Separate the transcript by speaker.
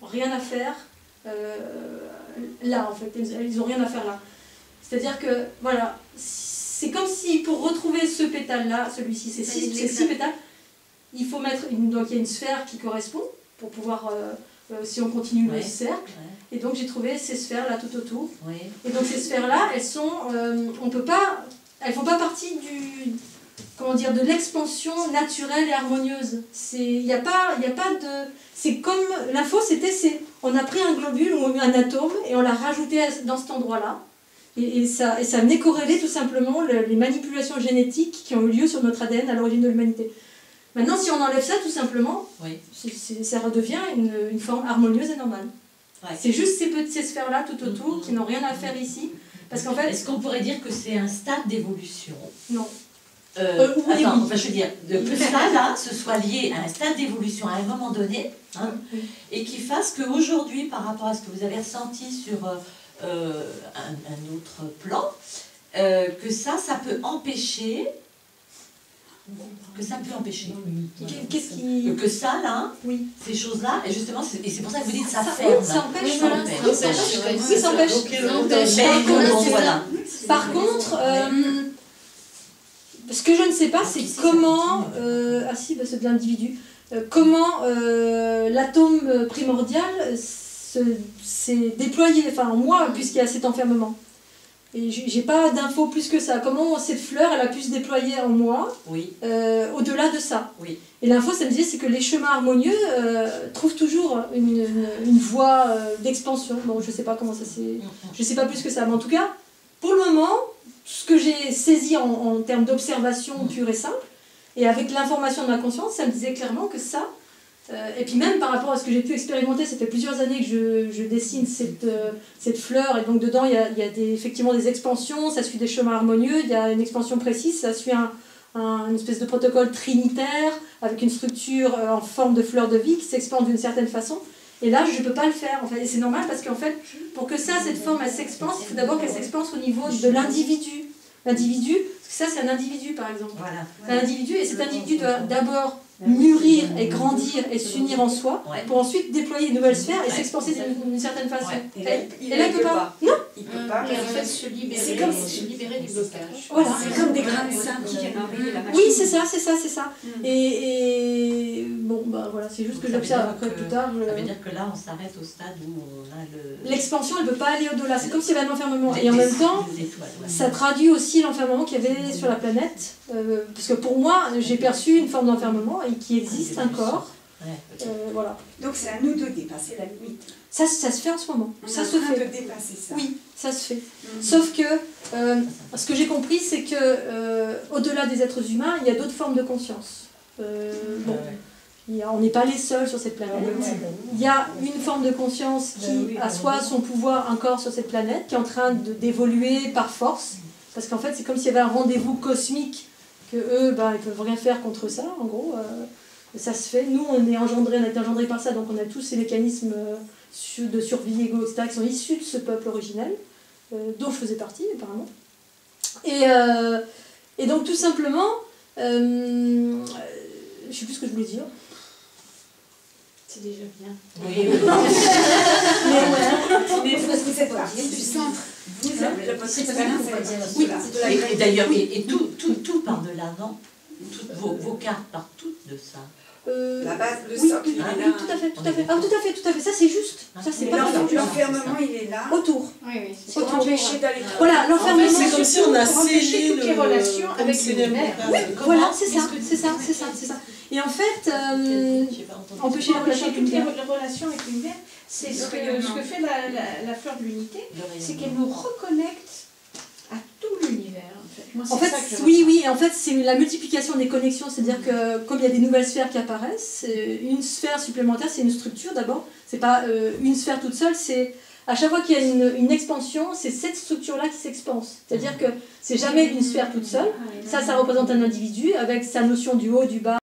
Speaker 1: rien à faire là, en fait. Ils n'ont rien à faire là. C'est-à-dire que, voilà, c'est comme si pour retrouver ce pétale-là, celui-ci, c'est 6 pétales, il faut mettre, donc il y a une sphère qui correspond pour pouvoir, si on continue le cercle, et donc j'ai trouvé ces sphères-là tout autour. Et donc ces sphères-là, elles sont, on peut pas, elles font pas partie du, comment dire, de l'expansion naturelle et harmonieuse. Il n'y a pas de, c'est comme, l'info c'était, on a pris un globule ou un atome et on l'a rajouté dans cet endroit-là. Et ça venait corréler tout simplement les manipulations génétiques qui ont eu lieu sur notre ADN à l'origine de l'humanité. Maintenant, si on enlève ça, tout simplement, ça redevient une forme harmonieuse et normale. C'est juste ces sphères-là tout autour qui n'ont rien à faire ici. Parce qu'en fait,
Speaker 2: est-ce qu'on pourrait dire que c'est un stade d'évolution?
Speaker 1: Non.
Speaker 2: Attends, enfin, je veux dire, que ça, là, ce soit lié à un stade d'évolution à un moment donné, hein, et qui fasse qu'aujourd'hui, par rapport à ce que vous avez ressenti sur un autre plan, que ça peut empêcher... Que ça peut empêcher.
Speaker 1: Qu'est-ce qui...
Speaker 2: Que ça, là, ces choses-là, et justement, et c'est pour ça que vous dites ça ferme.
Speaker 1: Ça empêche, voilà. Oui, ça empêche. Par contre, ce que je ne sais pas, c'est comment... ah si, bah, c'est de l'individu. Comment l'atome primordial s'est déployé, enfin moi, puisqu'il y a cet enfermement. Et j'ai pas d'infos plus que ça. Comment cette fleur, elle a pu se déployer en moi, au-delà de ça. Et l'info, ça me disait, c'est que les chemins harmonieux trouvent toujours une voie d'expansion. Bon, je sais pas comment ça s'est... Je sais pas plus que ça. Mais en tout cas, pour le moment, ce que j'ai saisi en termes d'observation pure et simple, et avec l'information de ma conscience, ça me disait clairement que ça... et puis même par rapport à ce que j'ai pu expérimenter, ça fait plusieurs années que je dessine cette fleur, et donc dedans il y a effectivement des expansions, ça suit des chemins harmonieux, il y a une expansion précise, ça suit une espèce de protocole trinitaire, avec une structure en forme de fleur de vie qui s'expande d'une certaine façon. Et là, je ne peux pas le faire, en fait. Et c'est normal parce qu'en fait, pour que cette forme, elle s'expanse, il faut d'abord qu'elle s'expanse au niveau de l'individu. L'individu, parce que ça c'est un individu par exemple. Un individu, et cet individu doit d'abord mûrir et grandir et s'unir en soi pour ensuite déployer une nouvelle sphère et s'expanser d'une certaine façon. Et là, il ne peut pas. Non.
Speaker 3: Il ne peut pas. Et en fait, c'est comme se libérer du blocage.
Speaker 1: Voilà.
Speaker 3: C'est comme des grains de sable qui viennent enrayer la machine.
Speaker 1: Oui, c'est ça. Et bon, bah voilà, c'est juste que j'observe après plus tard.
Speaker 2: Ça veut dire que là, on s'arrête au stade où on a le...
Speaker 1: L'expansion, elle ne peut pas aller au-delà. C'est comme s'il y avait un enfermement. Et en même temps, ça traduit aussi l'enfermement qu'il y avait sur la planète. Parce que pour moi, j'ai perçu une forme d'enfermement et qui existe encore. Voilà.
Speaker 3: Donc c'est à nous de dépasser la limite.
Speaker 1: Ça se fait en ce moment. Ça se fait.
Speaker 3: De dépasser ça.
Speaker 1: Oui, ça se fait. Sauf que ce que j'ai compris, c'est que au-delà des êtres humains, il y a d'autres formes de conscience. On n'est pas les seuls sur cette planète. Il y a une forme de conscience qui assoit son pouvoir encore sur cette planète, qui est en train d'évoluer par force. Parce qu'en fait, c'est comme s'il y avait un rendez-vous cosmique que eux, ils ne peuvent rien faire contre ça, en gros. Ça se fait. Nous, on a été engendrés par ça, donc on a tous ces mécanismes de survie, égaux, etc., qui sont issus de ce peuple originel, dont je faisais partie, apparemment. Et donc, tout simplement, je ne sais plus ce que je voulais dire.
Speaker 3: C'est déjà bien.
Speaker 2: Oui.
Speaker 3: Mais parce que cette partie du centre, vous avez la possibilité
Speaker 2: Et d'ailleurs, et tout part de là, non? Vos cartes partent toutes de ça.
Speaker 3: La base, le
Speaker 1: socle,
Speaker 3: socle, il est là.
Speaker 1: Oui, tout à fait. Ah, tout à fait. Ça, c'est juste. Ça, c'est pas
Speaker 3: l'enfermement, il est là.
Speaker 1: Autour.
Speaker 3: Oui. C'est pour empêcher d'aller trop.
Speaker 1: Voilà, l'enfermement.
Speaker 4: En fait, c'est comme si on a scellé
Speaker 3: toutes les relations avec l'univers.
Speaker 1: Voilà, c'est ça. Et en fait, empêcher la relation avec l'univers.
Speaker 3: Toutes les relations avec l'univers, c'est ce que fait la fleur de l'unité, c'est qu'elle nous reconnecte à tout l'univers.
Speaker 1: En fait, oui, en fait, c'est la multiplication des connexions, c'est-à-dire que comme il y a des nouvelles sphères qui apparaissent, une sphère supplémentaire, c'est une structure d'abord, c'est pas une sphère toute seule, c'est à chaque fois qu'il y a une expansion, c'est cette structure-là qui s'expanse. C'est-à-dire que c'est jamais une sphère toute seule, ça représente un individu avec sa notion du haut, du bas,